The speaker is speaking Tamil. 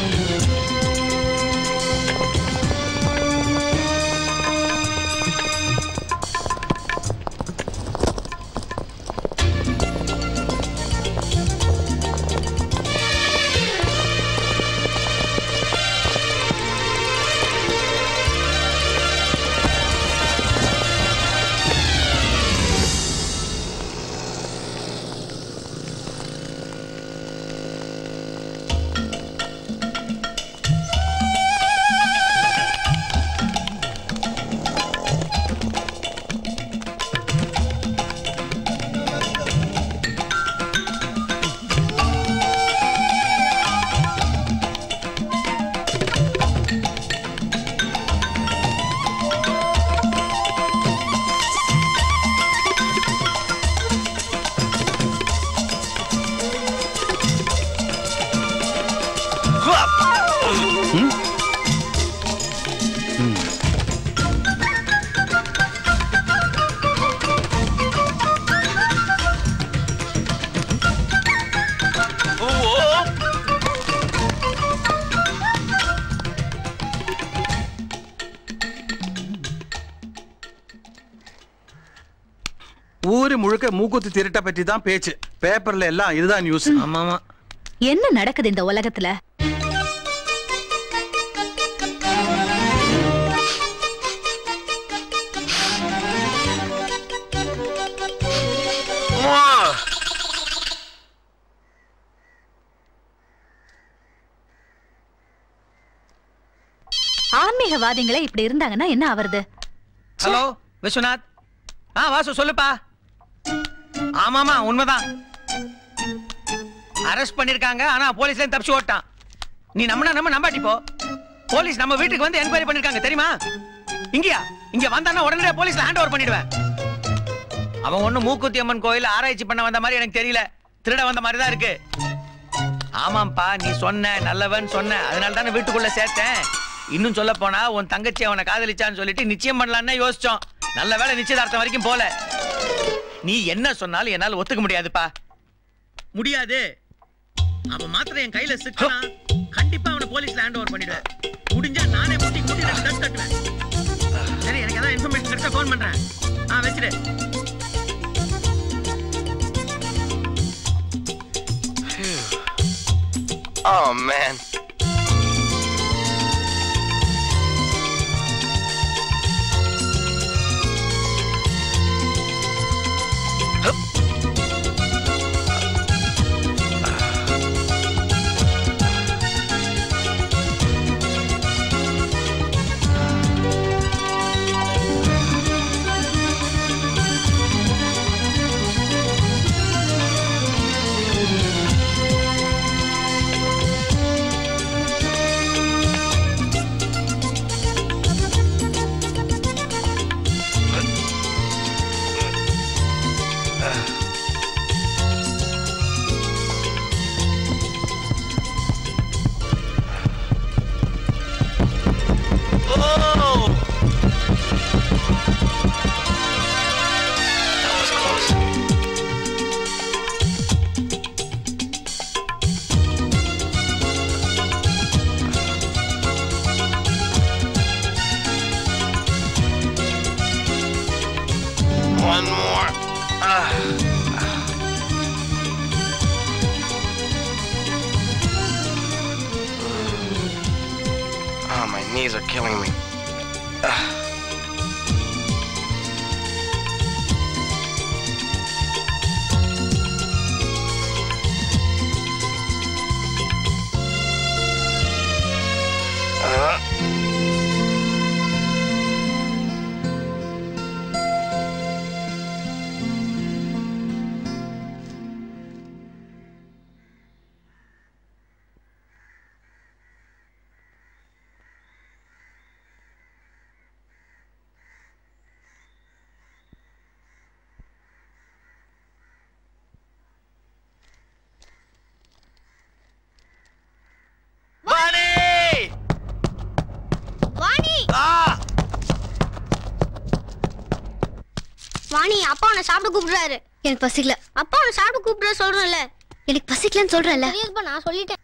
ஊரு முழுக்க மூக்குத்தி திருட்ட பற்றி தான் பேச்சு. பேப்பர்ல எல்லாம் இதுதான் நியூஸ். ஆமாமா. என்ன நடக்குது இந்த உலகத்துல? ஆன்மீகவாதிகளே இப்படி இருந்தாங்கன்னா என்ன ஆவறது? ஹலோ விஸ்வநாத். வாசு சொல்லுப்பா. ஆமாமா உண்மைதான். அரெஸ்ட் பண்ணிருக்காங்க. ஆனா போலீஸ்ல தப்பிச்சு ஓட்டான். நீ நம்பாட்டி போ. போலீஸ் நம்ம வீட்டுக்கு வந்து என்கொயரி பண்ணிருக்காங்க தெரியுமா? இங்க வந்தானா உடனே போலீஸ்ல ஹேண்ட் ஓவர் பண்ணிடுவேன். அவன் ஒண்ணு மூக்குத்தி அம்மன் கோயில் ஆராய்ச்சி பண்ண வந்த மாதிரி எனக்கு தெரியல. திருட வந்த மாதிரி தான் இருக்கு. ஆமாம்பா நீ சொன்ன நல்லவன் சொன்ன. அதனால தானே வீட்டுக்குள்ள சேர்த்தேன். இன்னும் சொல்ல போனா உன் தங்கச்சி அவனை காதலிச்சான்னு சொல்லிட்டு நிச்சயம் பண்ணலான்னு யோசிச்சோம். நல்ல வேளை நிச்சயதார்த்தம் வரைக்கும் போல. நீ என்ன சொன்னாலும் என்னால ஒத்துக்க முடியாதுப்பா. முடியாது. அவன் மாத்திரம் என் கையில சிக்கனா கண்டிப்பா அவனை போலீஸ்ல ஹேண்ட் ஓவர் பண்ணிடுவேன். முடிஞ்சா நானே முட்டி தட்டு தட்டுவேன். சரி எனக்கு ஏதாவது இன்ஃபர்மேஷன் கிடைச்சா ஃபோன் பண்றேன். வச்சிரு. Oh man. One more. Oh, my knees are killing me. Vani அப்பா உன்னை சாப்பிட கூப்பிடுறாரு. எனக்கு பசிக்கல. அப்பா உன்னை சாப்பிட கூப்பிடுற சொல்றேன்ல. எனக்கு பசிக்கலன்னு சொல்றேன்ல. நான் சொல்லிட்டேன்.